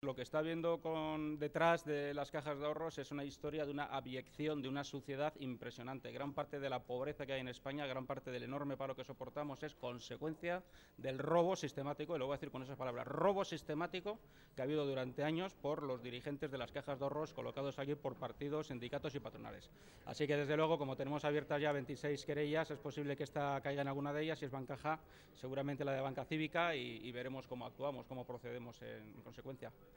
Lo que está viendo detrás de las cajas de ahorros es una historia de una abyección, de una suciedad impresionante. Gran parte de la pobreza que hay en España, gran parte del enorme paro que soportamos es consecuencia del robo sistemático, y lo voy a decir con esas palabras, robo sistemático que ha habido durante años por los dirigentes de las cajas de ahorros colocados aquí por partidos, sindicatos y patronales. Así que desde luego, como tenemos abiertas ya 26 querellas, es posible que esta caiga en alguna de ellas. Si es Bancaja, seguramente la de Banca Cívica, y veremos cómo actuamos, cómo procedemos en consecuencia.